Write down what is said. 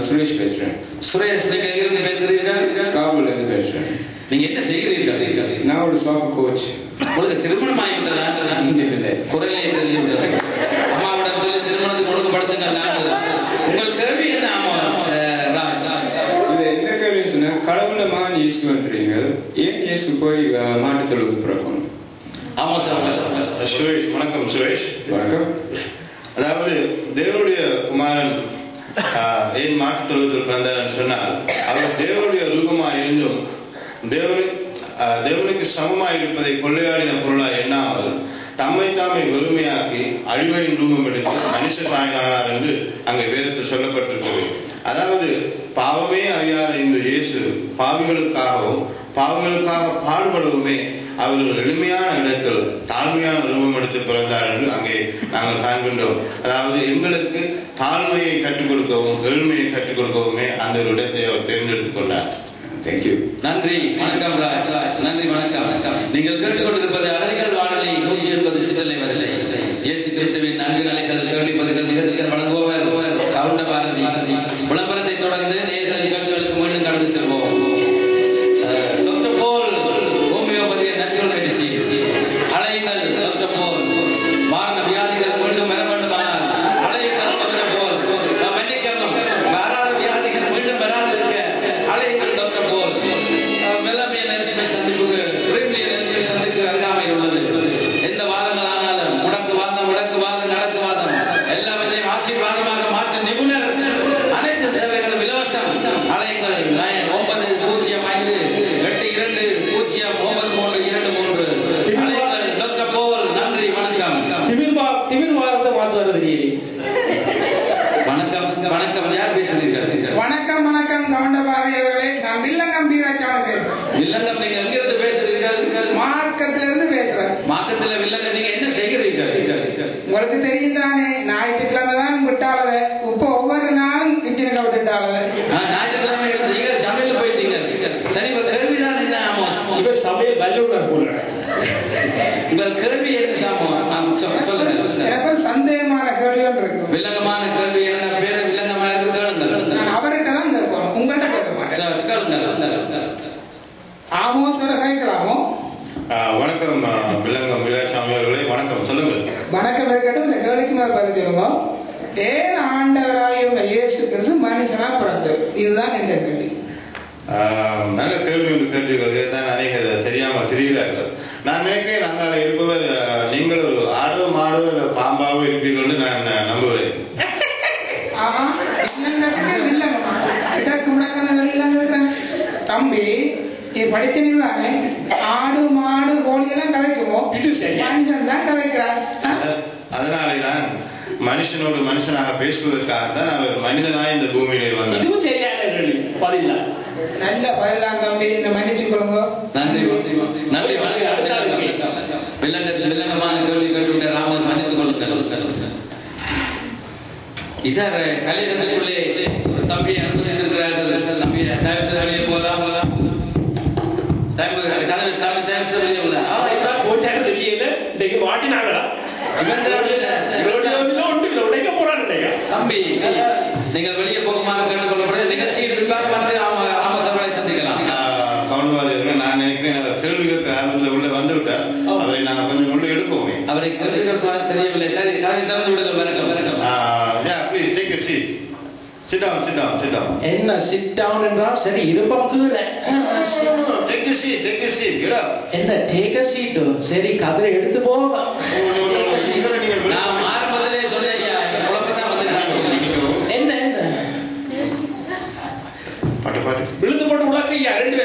சுரேஷ் பேசுறேன். சுரேஷ், நீங்க எங்கிருந்து பேசுறீர்கள்? ஸ்காபூல்ல இருந்து பேசுறேன். நீங்க என்ன செய்கிறீர்கள்? நான் ஒரு சாஃப்ட் கோச். உங்களுக்கு திருமணம் ஆகிவிட்டதா? இல்லை, குரலே தெரிவித்தது. அம்மாவிடம் சொல்லி திருமணத்துக்கு ஒழுங்குபடுத்துங்க. உங்கள் கேள்வி என்ன? ராஜ், இது என்ன கேள்வி சொன்னா, கடவுள மகன் இயேசு வந்துறீங்க, ஏன் இயேசு போய் மாட்டு தொழுவுக்கு பிறக்கணும்? ஆமா சார். சுரேஷ், வணக்கம் சுரேஷ். வணக்கம். அதாவது தேவனுடைய குமாரன் ஏன் மாட்டு தொழுவத்தில் பிறந்தார் சொன்னால், அவர் தேவனுடைய ரூபமாக இருந்தும் தேவனுக்கு சமமாக இருப்பதை கொள்ளையாடின பொருளாக எண்ணாமல் தம்மை தாமே வெறுமையாக்கி அழிவையின் ரூபம் எடுத்து மனுஷ சாயனானார் என்று அங்கே வேதத்தில் சொல்லப்பட்டிருக்கிறது. அதாவது பாவமே அறியாத இந்த இயேசு பாவிகளுக்காக பாடுபடவுமே அவர்கள் எளிமையான இடத்தில் தாழ்மையான ரூபம் எடுத்து பிறந்தார் என்று அங்கே நாங்கள் காண்கின்றோம். அதாவது எங்களுக்கு தாழ்மையை கற்றுக் கொடுக்கவும் எளிமையை கற்றுக் கொடுக்கவுமே அந்த ஒரு இடத்தை அவர் தேர்ந்தெடுத்துக் கொண்டார். தேங்க்யூ. நன்றி. வணக்கம் ராஜ். நன்றி, வணக்கம். நீங்கள் கேட்டுக்கொண்டிருப்பது அகதிகள் வானொலி 180 சிற்றலை வரிசை. இயேசு கிறிஸ்துவின் நன்கு நிலைகள் கேள்வி பதில்கள் நிகழ்ச்சிகள் வழங்குபவர் கவுண்ட பாரதி. விளம்பரத்தை தொடர்ந்து நேர்களை கேள்விகளுக்கு மீண்டும் கடந்து செல்வோம். Doctor Paul homeopathy natural medicine. அலைகள் டாக்டர் போல். வாரண வியாதிகள் மீண்டும் பெற வேண்டுமானால் அலைகள் டாக்டர் போல். மன்னிக்கவும், வராத வியாதிகள் மீண்டும் வராதிருக்க அலைகள் டாக்டர் போல். மெலமிய நரசிம்ம சந்திப்புக்கு அருகாமையில் உள்ளது. எந்த வாதங்கள் ஆனாலும் முடக்கு வாதம், நடக்கு வாதம் எல்லாவற்றையும் ஆசீர்வாதமாக மாற்ற நிபுணர். அனைத்து சேவைகளும் இலவசம். அலைகள் 905820933. அலைகள் டாக்டர் போல். நன்றி, வணக்கம். திமிர்வாதத்தை மாற்று வருது. வணக்கம். யார் பேசுகிறீர்கள்? வணக்கம் கவுண்டபாரதி அவர்களே. நான் வில்லங்கம் பீராச்சாமி பேசுறேன். வில்லங்கம், நீங்க எங்கிருந்து பேசுறீர்கள்? மார்க்கத்துல இருந்து பேசுறேன். மார்க்கத்துல வில்லங்கம், நீங்க என்ன செய்கிறீர்கள்? உங்களுக்கு தெரியும் தானே, ஞாயிற்றுக்கிழமை தான் விட்டாளவ. இப்ப ஒவ்வொரு நாளும் கிச்சனுக்கு விட்டுட்டாளவ. ஞாயிற்றுக்கிழமை நீங்க சமையல் போயிட்டீங்க. சரி, உங்க கேள்விதான் என்ன? ஆமா, இப்ப சமையல் வல்லுநர் போல. உங்கள் கேள்வி என்ன? சொல்லுங்க. எனக்கு ஒரு சந்தேகமான கேள்விகள் இருக்கு. வில்லங்கமான கேள்வி என்ன? பேரு வில்லங்கமா இருக்கு, கேளுங்க. நான் அவர்கிட்ட தான் கேட்கணும், உங்கள்கிட்ட கேட்க மாட்டேன். கேளுங்க. ஆமோ சொல்ல கேட்கலாமோ? வணக்கம் வில்லங்கம் வீராசாமி அவர்களே, வணக்கம். சொல்லுங்கள். வணக்கம் இருக்கட்டும். இந்த கேள்விக்கு மேல பதில் சொல்லுங்க. ஏன் ஆண்டவராக இயேசு கிறிஸ்து மனுஷனா பிறந்தது? இதுதான் இந்த கேள்வி. நல்ல கேள்வி ஒன்று கேட்டீர்கள். இதுதான் அநேகர் தெரியாமல் திரிகிறார்கள். நான் நினைக்கிறேன் நாங்கள் இருப்பவர் நீங்கள் ஒரு ஆடோ மாடோ இல்லை பாம்பாவோ இருப்பீர்கள் நான் நம்புகிறேன். தம்பி, நீ படித்தீங்களானே, ஆடு மாடு கோழி எல்லாம் கலைக்குவோம், மனுஷன் தான் கலைக்கிறார். அதனாலேதான் மனுஷனோடு மனுஷனாக பேசுவதற்காகத்தான் அவர் மனிதனாய் இந்த பூமியிலே வந்தார். இதுவும் சரியான பதில். நல்ல பதிலாம் தம்பி, இந்த மன்னிச்சு கொள்ளுங்க. நன்றி. வில்லங்கமான கேள்வி கேட்டு ராமன் மன்னித்துக் கொள்ளுங்கள். இதர கலைஞர்களுக்குள்ளே ஒரு தம்பியை அனுமதித்திருக்கிறார்கள். தம்பியை தயவு வெளியே போலாம். தம்பி, நீங்கள் வெளியே போகுமாறு கேட்டுக்கொள்ளப்படுது. நிகழ்ச்சியில் ஆமசபலை சந்திக்கலாம். கவுண்டவாதிகள், நான் நினைக்கிறேன் கேள்விகளுக்கு ஆரம்பத்தில் உள்ள வந்து விட்டார். அவரை நாங்கள் கொஞ்சம் உள்ள எடுப்போம். அவரை கேள்விகள் தெரியவில்லை. சரி, திறந்து விடுங்கள். வணக்கம். Please take a seat. Sit down. என்ன sit down என்றால் சரி இருப்பம் கீழே. Take a seat. Get up. என்ன take a seat? சரி, கதிரை எடுத்து போக. நான் ஆரம்பத்திலே சொன்னேன், குழப்பத்தான் வந்து என்ன பாட்டு விழுந்து போட்டு உலக்கையா 2